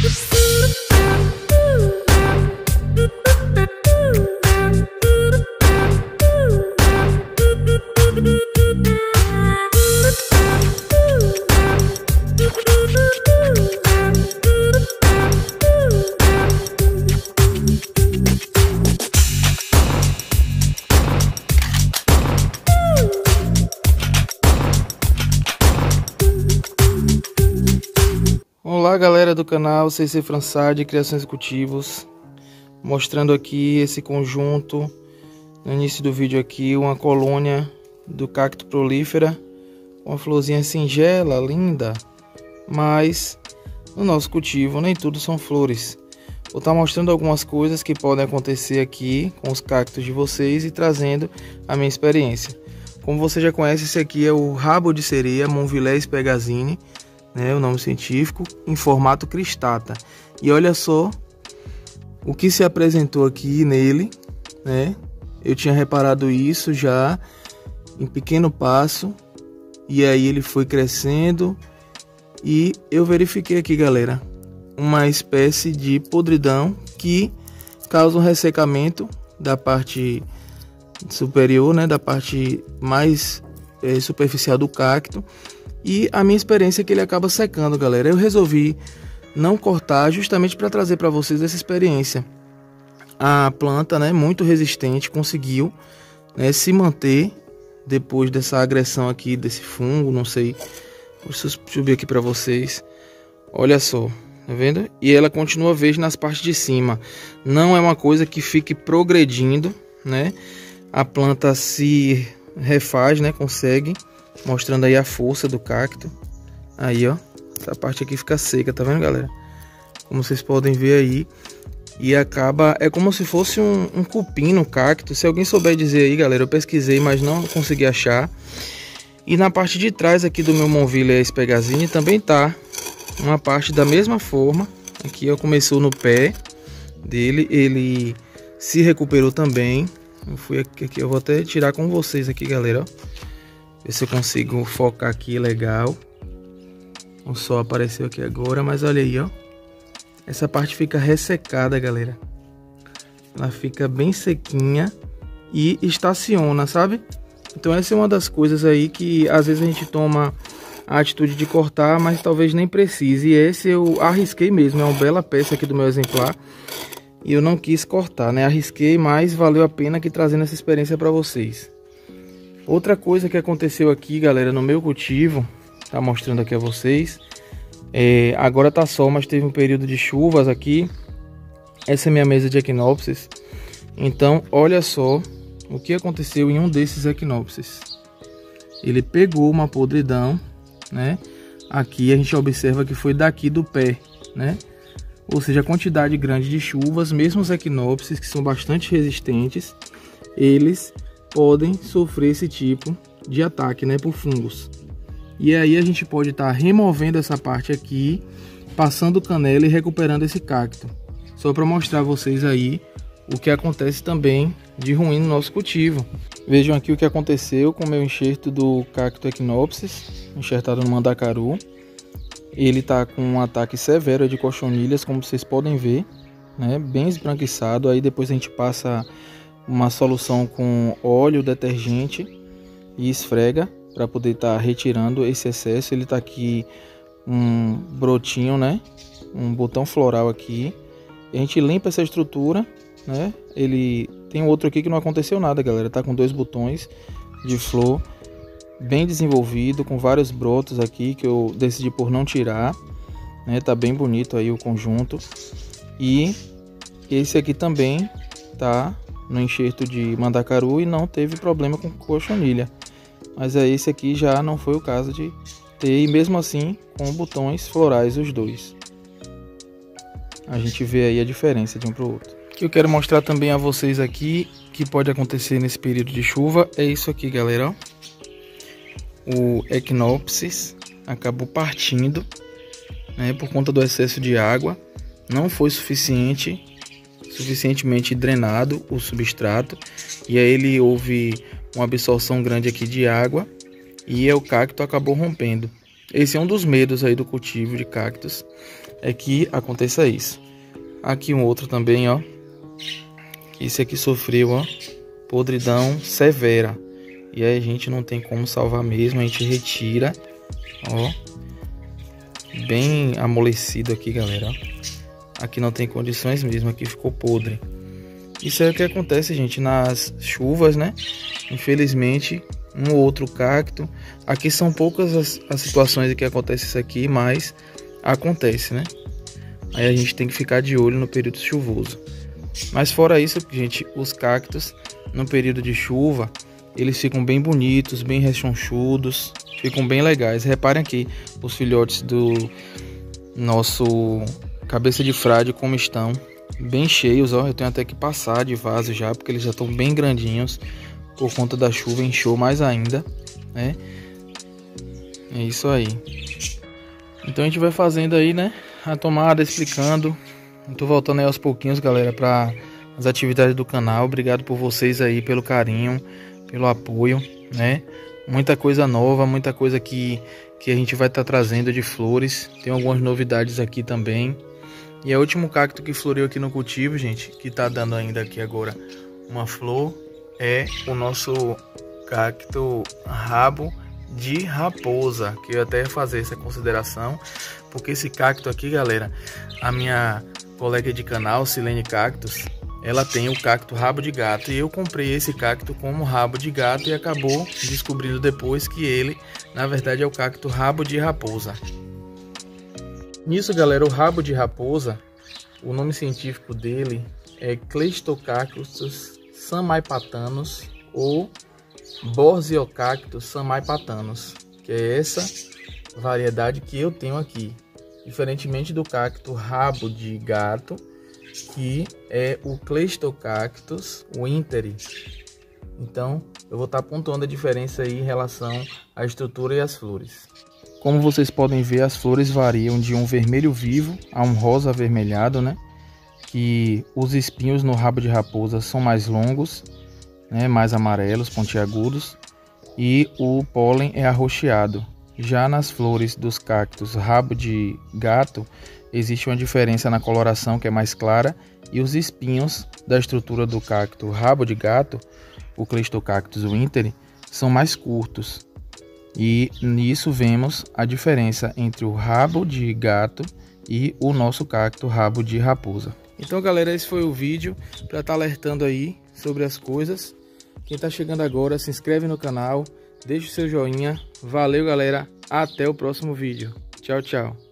Olá galera do canal CC Fransad Criações e Cultivos, mostrando aqui esse conjunto. No início do vídeo aqui, uma colônia do cacto prolífera, uma florzinha singela, linda, mas no nosso cultivo nem tudo são flores. Vou estar mostrando algumas coisas que podem acontecer aqui com os cactos de vocês e trazendo a minha experiência. Como você já conhece, esse aqui é o rabo de sereia Monvillés Pegazini, o nome científico, em formato cristata. E olha só o que se apresentou aqui nele, Eu tinha reparado isso já em pequeno passo, e aí ele foi crescendo e eu verifiquei aqui, galera, uma espécie de podridão que causa um ressecamento da parte superior, da parte mais superficial do cacto. E a minha experiência é que ele acaba secando, galera. Eu resolvi não cortar justamente para trazer para vocês essa experiência. A planta, muito resistente, conseguiu se manter depois dessa agressão aqui, desse fungo, não sei. Deixa eu subir aqui para vocês. Olha só, tá vendo? E ela continua verde nas partes de cima. Não é uma coisa que fique progredindo, A planta se refaz, consegue. Mostrando aí a força do cacto. Aí, ó. Essa parte aqui fica seca, tá vendo, galera? Como vocês podem ver aí. E acaba... É como se fosse um cupim no cacto. Se alguém souber dizer aí, galera. Eu pesquisei, mas não consegui achar. E na parte de trás aqui do meu Monvillés Pegazini também tá uma parte da mesma forma. Aqui, ó. Começou no pé dele. Ele se recuperou também. Eu fui aqui. Eu vou até tirar com vocês aqui, galera, ó. Ver se eu consigo focar aqui legal. O sol apareceu aqui agora, mas olha aí, ó. Essa parte fica ressecada, galera. Ela fica bem sequinha e estaciona, sabe? Então essa é uma das coisas aí que às vezes a gente toma a atitude de cortar, mas talvez nem precise. E esse eu arrisquei mesmo, é uma bela peça aqui do meu exemplar. E eu não quis cortar, Arrisquei, mas valeu a pena aqui trazendo essa experiência para vocês. Outra coisa que aconteceu aqui, galera, no meu cultivo, tá mostrando aqui a vocês. Agora tá sol, mas teve um período de chuvas aqui. Essa é minha mesa de Echinopsis. Então, olha só o que aconteceu em um desses Echinopsis. Ele pegou uma podridão, Aqui a gente observa que foi daqui do pé, Ou seja, a quantidade grande de chuvas, mesmo os Echinopsis, que são bastante resistentes, eles podem sofrer esse tipo de ataque, por fungos. E aí a gente pode estar removendo essa parte aqui, passando canela e recuperando esse cacto. Só para mostrar a vocês aí o que acontece também de ruim no nosso cultivo. Vejam aqui o que aconteceu com o meu enxerto do cacto Echinopsis, enxertado no Mandacaru. Ele está com um ataque severo de cochonilhas, como vocês podem ver, bem esbranquiçado. Aí depois a gente passa uma solução com óleo, detergente e esfrega para poder estar retirando esse excesso. Ele tá aqui um brotinho, um botão floral aqui. A gente limpa essa estrutura, Ele tem outro aqui que não aconteceu nada, galera. Tá com 2 botões de flor bem desenvolvido, com vários brotos aqui que eu decidi por não tirar, Tá bem bonito aí o conjunto. E esse aqui também tá no enxerto de Mandacaru e não teve problema com cochonilha. Mas esse aqui já não foi o caso de ter, e mesmo assim com botões florais os dois. A gente vê aí a diferença de um para o outro. O que eu quero mostrar também a vocês aqui, que pode acontecer nesse período de chuva, é isso aqui, galera, ó. O Echinopsis acabou partindo, por conta do excesso de água. Não foi suficientemente drenado o substrato, e aí ele houve uma absorção grande aqui de água e o cacto acabou rompendo. esse é um dos medos aí do cultivo de cactos, é que aconteça isso. Aqui um outro também, ó. Esse aqui sofreu, ó, podridão severa. E aí a gente não tem como salvar mesmo, a gente retira, ó. Bem amolecido aqui, galera, ó. Aqui não tem condições mesmo, aqui ficou podre. Isso é o que acontece, gente, nas chuvas, né? Infelizmente, um ou outro cacto. Aqui são poucas as situações em que acontece isso aqui, mas acontece, né? Aí a gente tem que ficar de olho no período chuvoso. Mas fora isso, gente, os cactos no período de chuva, eles ficam bem bonitos, bem rechonchudos, ficam bem legais. Reparem aqui os filhotes do nosso cabeça de frade como estão, bem cheios, ó. Eu tenho até que passar de vaso já, porque eles já estão bem grandinhos. Por conta da chuva inchou mais ainda, né? É isso aí. Então a gente vai fazendo aí, né, a tomada, explicando. Eu tô voltando aí aos pouquinhos, galera, para as atividades do canal. Obrigado por vocês aí, pelo carinho, pelo apoio, né? Muita coisa nova, muita coisa que a gente vai estar trazendo de flores. Tem algumas novidades aqui também. E é o último cacto que floreou aqui no cultivo, gente, que tá dando ainda aqui agora uma flor, é o nosso cacto rabo de raposa, que eu até ia fazer essa consideração, porque esse cacto aqui, galera, a minha colega de canal, Silene Cactos, ela tem o cacto rabo de gato, e eu comprei esse cacto como rabo de gato e acabou descobrindo depois que ele, na verdade, é o cacto rabo de raposa. Nisso, galera, o rabo de raposa, o nome científico dele é Cleistocactus samaipatanus ou Borsiocactus samaipatanus, que é essa variedade que eu tenho aqui, diferentemente do cacto rabo de gato, que é o Cleistocactus winteri. Então eu vou estar pontuando a diferença aí em relação à estrutura e às flores. Como vocês podem ver, as flores variam de um vermelho vivo a um rosa avermelhado, né? Que os espinhos no rabo de raposa são mais longos, né? Mais amarelos, pontiagudos, e o pólen é arroxeado. Já nas flores dos cactos rabo de gato, existe uma diferença na coloração, que é mais clara, e os espinhos da estrutura do cacto rabo de gato, o Cleistocactus winteri, são mais curtos. E nisso vemos a diferença entre o rabo de gato e o nosso cacto rabo de raposa. Então, galera, esse foi o vídeo para estar alertando aí sobre as coisas. Quem está chegando agora, se inscreve no canal, deixa o seu joinha. Valeu, galera, até o próximo vídeo. Tchau, tchau.